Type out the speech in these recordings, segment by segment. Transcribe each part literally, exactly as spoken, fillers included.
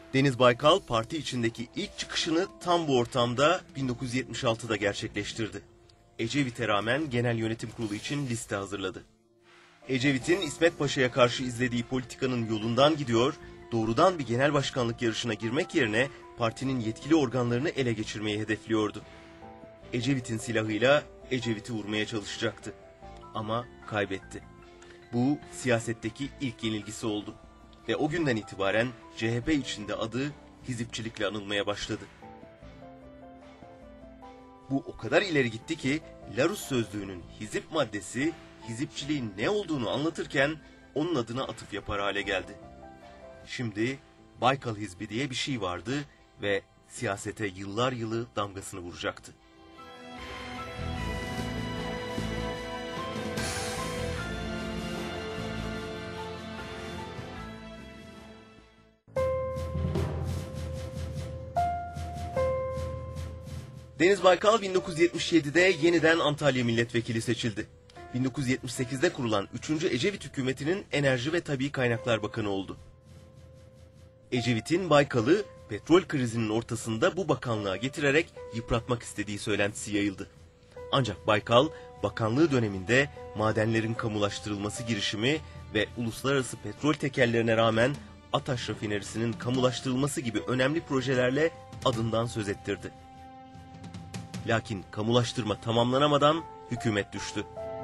Deniz Baykal parti içindeki ilk çıkışını tam bu ortamda bin dokuz yüz yetmiş altıda gerçekleştirdi. Ecevit'e rağmen Genel Yönetim Kurulu için liste hazırladı. Ecevit'in İsmet Paşa'ya karşı izlediği politikanın yolundan gidiyor, doğrudan bir genel başkanlık yarışına girmek yerine partinin yetkili organlarını ele geçirmeyi hedefliyordu. Ecevit'in silahıyla Ecevit'i vurmaya çalışacaktı. Ama kaybetti. Bu siyasetteki ilk yenilgisi oldu. Ve o günden itibaren C H P içinde adı hizipçilikle anılmaya başladı. Bu o kadar ileri gitti ki Larus sözlüğünün hizip maddesi hizipçiliğin ne olduğunu anlatırken onun adına atıf yapar hale geldi. Şimdi Baykal Hizbi diye bir şey vardı ve siyasete yıllar yılı damgasını vuracaktı. Deniz Baykal bin dokuz yüz yetmiş yedide yeniden Antalya Milletvekili seçildi. bin dokuz yüz yetmiş sekizde kurulan üçüncü Ecevit hükümetinin Enerji ve Tabii Kaynaklar Bakanı oldu. Ecevit'in Baykal'ı petrol krizinin ortasında bu bakanlığa getirerek yıpratmak istediği söylentisi yayıldı. Ancak Baykal, bakanlığı döneminde madenlerin kamulaştırılması girişimi ve uluslararası petrol tekellerine rağmen Ataş rafinerisinin kamulaştırılması gibi önemli projelerle adından söz ettirdi. Lakin kamulaştırma tamamlanamadan hükümet düştü.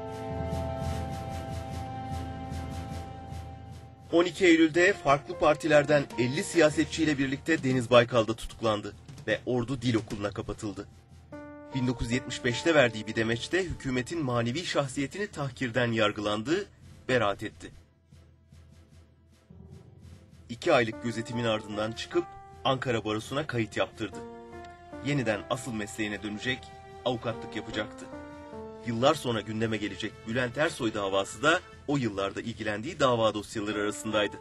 on iki Eylül'de farklı partilerden elli siyasetçiyle birlikte Deniz Baykal da tutuklandı ve Ordu Dil Okulu'na kapatıldı. bin dokuz yüz yetmiş beşte verdiği bir demeçte hükümetin manevi şahsiyetini tahkirden yargılandı, beraat etti. İki aylık gözetimin ardından çıkıp Ankara Barosu'na kayıt yaptırdı. Yeniden asıl mesleğine dönecek, avukatlık yapacaktı. Yıllar sonra gündeme gelecek Bülent Ersoy davası da o yıllarda ilgilendiği dava dosyaları arasındaydı.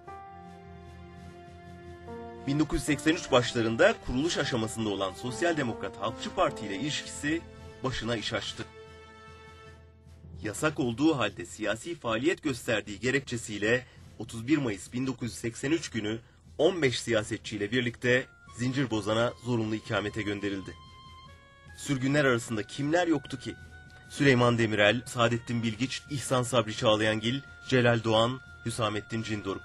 bin dokuz yüz seksen üç başlarında kuruluş aşamasında olan Sosyal Demokrat Halkçı Parti ile ilişkisi başına iş açtı. Yasak olduğu halde siyasi faaliyet gösterdiği gerekçesiyle otuz bir Mayıs bin dokuz yüz seksen üç günü on beş siyasetçiyle birlikte Zincirbozan'a zorunlu ikamete gönderildi. Sürgünler arasında kimler yoktu ki? Süleyman Demirel, Saadettin Bilgiç, İhsan Sabri Çağlayangil, Celal Doğan, Hüsamettin Cindoruk.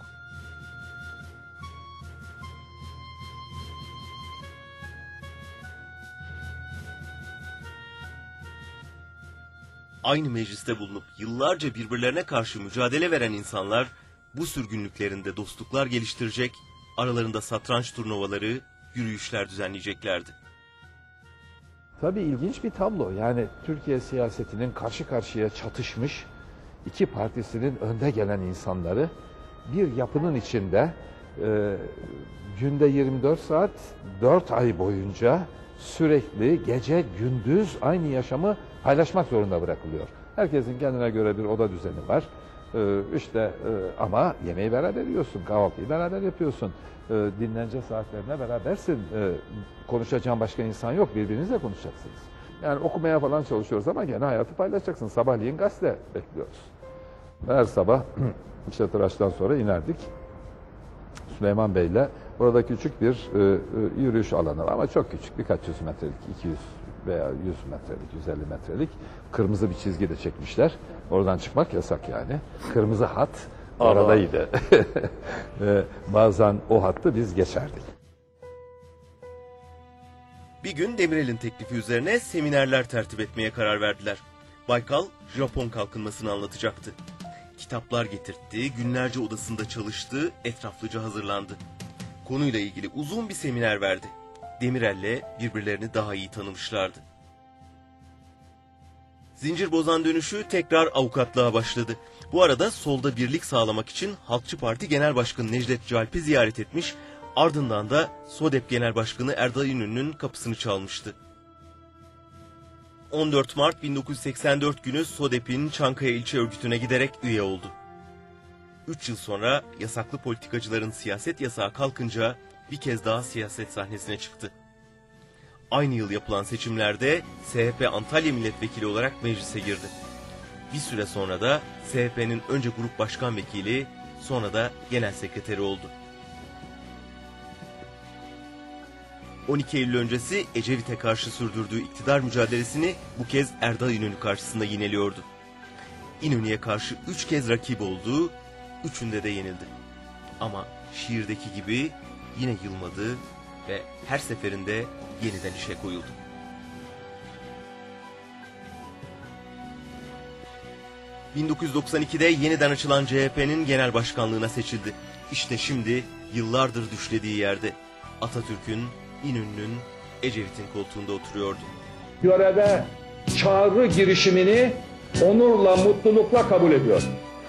Aynı mecliste bulunup yıllarca birbirlerine karşı mücadele veren insanlar bu sürgünlüklerinde dostluklar geliştirecek, aralarında satranç turnuvaları, yürüyüşler düzenleyeceklerdi. Tabii ilginç bir tablo. Yani Türkiye siyasetinin karşı karşıya çatışmış iki partisinin önde gelen insanları bir yapının içinde e, günde yirmi dört saat dört ay boyunca sürekli gece gündüz aynı yaşamı paylaşmak zorunda bırakılıyor. Herkesin kendine göre bir oda düzeni var. Ee, işte e, ama yemeği beraber yiyorsun, kahvaltıyı beraber yapıyorsun, e, dinlence saatlerine berabersin, e, konuşacağın başka insan yok, birbirinizle konuşacaksınız. Yani okumaya falan çalışıyoruz ama gene hayatı paylaşacaksın. Sabahleyin gazete bekliyoruz. Her sabah işte tıraştan sonra inerdik. Süleyman Bey'le orada küçük bir e, e, yürüyüş alanı var ama çok küçük, birkaç yüz metrelik, iki yüz veya yüz metrelik, yüz elli metrelik kırmızı bir çizgi de çekmişler. Oradan çıkmak yasak yani. Kırmızı hat oradaydı. Ve bazen o hattı biz geçerdik. Bir gün Demirel'in teklifi üzerine seminerler tertip etmeye karar verdiler. Baykal, Japon kalkınmasını anlatacaktı. Kitaplar getirtti, günlerce odasında çalıştı, etraflıca hazırlandı. Konuyla ilgili uzun bir seminer verdi. Demirel'le birbirlerini daha iyi tanımışlardı. Zincirbozan dönüşü tekrar avukatlığa başladı. Bu arada solda birlik sağlamak için Halkçı Parti Genel Başkanı Necdet Calp'i ziyaret etmiş, ardından da SODEP Genel Başkanı Erdal İnönü'nün kapısını çalmıştı. on dört Mart bin dokuz yüz seksen dört günü SODEP'in Çankaya İlçe Örgütü'ne giderek üye oldu. Üç yıl sonra yasaklı politikacıların siyaset yasağı kalkınca bir kez daha siyaset sahnesine çıktı. Aynı yıl yapılan seçimlerde S H P Antalya Milletvekili olarak meclise girdi. Bir süre sonra da S H P'nin önce grup başkan vekili, sonra da genel sekreteri oldu. on iki Eylül öncesi Ecevit'e karşı sürdürdüğü iktidar mücadelesini bu kez Erdal İnönü karşısında yineliyordu. İnönü'ye karşı üç kez rakip olduğu, üçünde de yenildi. Ama şiirdeki gibi yine yılmadı ve her seferinde yeniden işe koyuldu. bin dokuz yüz doksan ikide yeniden açılan C H P'nin genel başkanlığına seçildi. İşte şimdi yıllardır düşlediği yerde Atatürk'ün, İnönü'nün, Ecevit'in koltuğunda oturuyordu. Göreve çağrı girişimini onurla, mutlulukla kabul ediyor.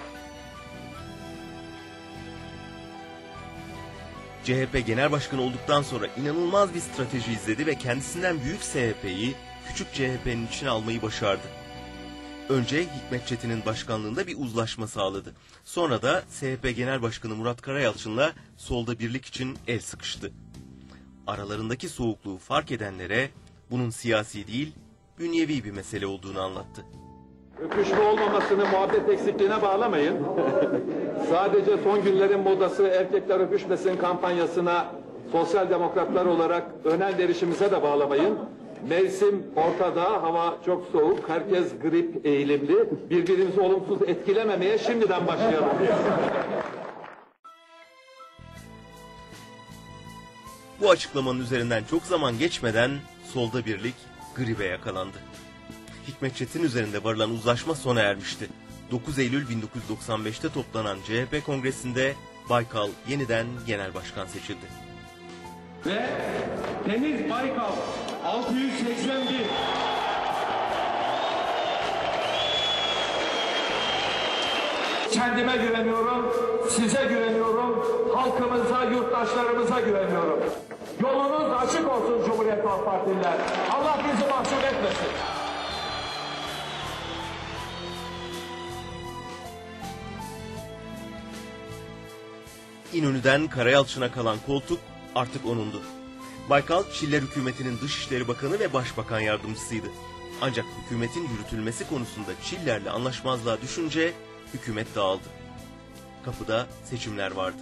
C H P Genel Başkanı olduktan sonra inanılmaz bir strateji izledi ve kendisinden büyük S H P'yi küçük C H P'nin içine almayı başardı. Önce Hikmet Çetin'in başkanlığında bir uzlaşma sağladı. Sonra da S H P Genel Başkanı Murat Karayalçın'la solda birlik için el sıkıştı. Aralarındaki soğukluğu fark edenlere bunun siyasi değil, bünyevi bir mesele olduğunu anlattı. Öpüşme olmamasını muhabbet eksikliğine bağlamayın. Sadece son günlerin modası erkekler öpüşmesin kampanyasına sosyal demokratlar olarak önem verişimize de bağlamayın. Mevsim ortada, hava çok soğuk, herkes grip eğilimli. Birbirimizi olumsuz etkilememeye şimdiden başlayalım. Bu açıklamanın üzerinden çok zaman geçmeden solda birlik gribe yakalandı. Hikmet Çetin üzerinde varılan uzlaşma sona ermişti. dokuz Eylül bin dokuz yüz doksan beşte toplanan C H P kongresinde Baykal yeniden genel başkan seçildi. Ve Deniz Baykal altı yüz seksen bir. Kendime güveniyorum, size güveniyorum, halkımıza, yurttaşlarımıza güveniyorum. Yolunuz açık olsun Cumhuriyet Halk Partililer. Allah bizi mahcup etmesin. İnönü'den Karayalçın'a kalan koltuk artık onundu. Baykal, Çiller hükümetinin Dışişleri Bakanı ve Başbakan Yardımcısıydı. Ancak hükümetin yürütülmesi konusunda Çiller'le anlaşmazlığa düşünce hükümet dağıldı. Kapıda seçimler vardı.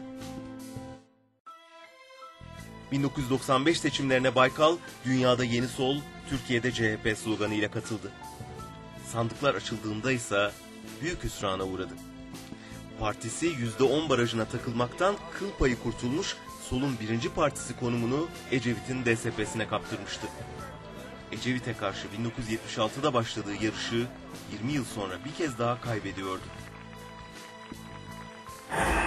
bin dokuz yüz doksan beş seçimlerine Baykal, dünyada yeni sol, Türkiye'de C H P sloganıyla katıldı. Sandıklar açıldığında ise büyük hüsrana uğradı. Partisi yüzde on barajına takılmaktan kıl payı kurtulmuş, solun birinci partisi konumunu Ecevit'in D S P'sine kaptırmıştı. Ecevit'e karşı bin dokuz yüz yetmiş altıda başladığı yarışı yirmi yıl sonra bir kez daha kaybediyordu.